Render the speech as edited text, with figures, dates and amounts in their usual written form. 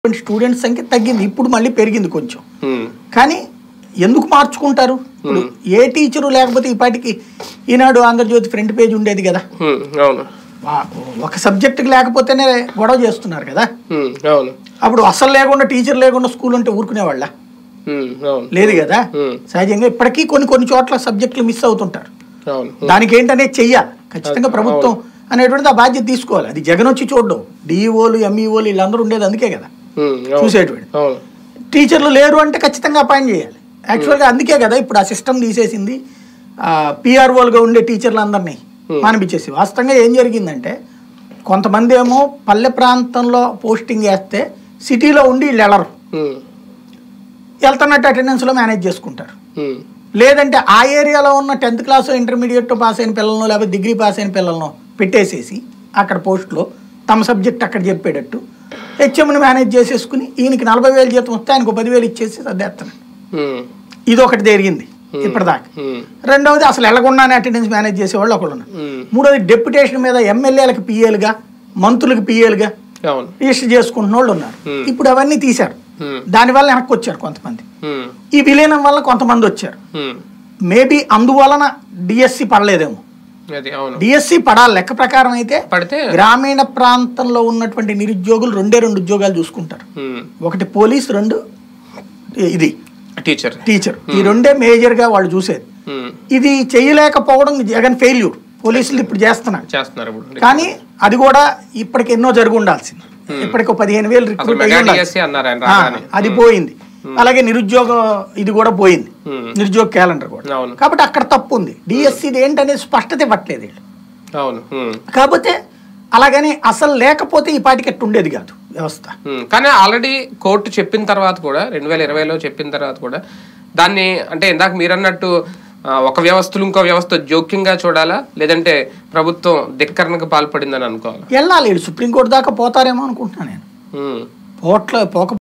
Students సంఖ్య తగ్గింది, ఇప్పుడు మళ్ళీ పెరిగింది కొంచెం. కానీ ఎందుకు మార్చుకుంటారు? ఇప్పుడు ఏ టీచరు లేకపోతే ఈ పాటికి ఈనాడు ఆంధ్రజ్యోతి ఫ్రంట్ పేజ్ ఉండేది కదా. ఒక సబ్జెక్టుకి లేకపోతేనే గొడవ చేస్తున్నారు కదా. అప్పుడు అసలు లేకుండా టీచర్ లేకుండా స్కూల్ ఉంటే ఊరుకునేవాళ్ళ? లేదు కదా. సహజంగా ఇప్పటికీ కొన్ని చోట్ల సబ్జెక్టులు మిస్ అవుతుంటారు. దానికి ఏంటనేది చెయ్యాలి ఖచ్చితంగా ప్రభుత్వం అనేటువంటిది ఆ బాధ్యత తీసుకోవాలి. అది జగన్ వచ్చి చూడడం, డిఈఓలు ఎంఈఓలు వీళ్ళందరూ ఉండేది అందుకే కదా చూసేటువంటి. టీచర్లు లేరు అంటే ఖచ్చితంగా అపాయింట్ చేయాలి. యాక్చువల్గా అందుకే కదా ఇప్పుడు ఆ సిస్టమ్ తీసేసింది. పిఆర్ఓలుగా ఉండే టీచర్లు అందరినీ మానిపించేసి. వాస్తవంగా ఏం జరిగిందంటే కొంతమంది ఏమో పల్లె ప్రాంతంలో పోస్టింగ్ వేస్తే సిటీలో ఉండి వీళ్ళు వెళ్ళరు, వెళ్తున్నట్టు అటెండెన్స్లో మేనేజ్ చేసుకుంటారు. లేదంటే ఆ ఏరియాలో ఉన్న 10th క్లాస్ ఇంటర్మీడియట్ పాస్ అయిన పిల్లలను లేకపోతే డిగ్రీ పాస్ అయిన పిల్లలను పెట్టేసేసి అక్కడ పోస్టులో తమ సబ్జెక్ట్ అక్కడ చెప్పేటట్టు హెచ్ఎంని మేనేజ్ చేసేసుకుని ఈయనకి 40,000 జీతం వస్తే ఆయనకు 10,000 ఇచ్చేసి సర్దేస్తాను. ఇది ఒకటి జరిగింది ఇప్పటిదాకా. రెండవది అసలు వెళ్ళకుండానే అటెండెన్స్ మేనేజ్ చేసేవాళ్ళు ఒకళ్ళు ఉన్నారు. మూడవది డెప్యుటేషన్ మీద ఎమ్మెల్యేలకు పిఏలుగా మంత్రులకు పిఏలుగా రిజిస్టర్ చేసుకుంటున్న వాళ్ళు ఉన్నారు. ఇప్పుడు అవన్నీ తీశారు, దానివల్ల వెనక్కి వచ్చారు కొంతమంది. ఈ విలీనం వల్ల కొంతమంది వచ్చారు. మేబీ అందువలన డిఎస్సి పడలేదేమో. డిఎస్సి పడాలి లెక్క ప్రకారం అయితే. గ్రామీణ ప్రాంతంలో ఉన్నటువంటి నిరుద్యోగులు 2 ఉద్యోగాలు చూసుకుంటారు. ఒకటి పోలీస్, 2 ఇది టీచర్. ఈ 2 మేజర్ గా వాళ్ళు చూసేది. ఇది చేయలేకపోవడం జగన్ ఫెయిల్యూర్. పోలీసులు ఇప్పుడు చేస్తున్నారు కానీ అది కూడా ఇప్పటికి ఎన్నో జరిగి ఉండాల్సింది. ఇప్పటికి 15,000 రిక్రూట్ అయ్యి అది పోయింది. అలాగే నిరుద్యోగ ఇది కూడా పోయింది, నిరుద్యోగ క్యాలెండర్ కూడా. కాబట్టి అక్కడ తప్పు ఉంది. డిఎస్సి ఏంటనేది స్పష్టత ఇవ్వట్లేదు వీళ్ళు. కాకపోతే అలాగని అసలు లేకపోతే ఈ పాటికి ఎట్టు ఉండేది కాదు వ్యవస్థ. కానీ ఆల్రెడీ కోర్టు చెప్పిన తర్వాత కూడా 2020లో చెప్పిన తర్వాత కూడా దాన్ని అంటే ఇందాక మీరు అన్నట్టు ఒక వ్యవస్థలు ఇంకో వ్యవస్థ జోక్యంగా చూడాలా, లేదంటే ప్రభుత్వం ధిక్కరణకు పాల్పడిందని అనుకోవాలి? వెళ్ళాలి, సుప్రీంకోర్టు దాకా పోతారేమో అనుకుంటున్నాను నేను. పోక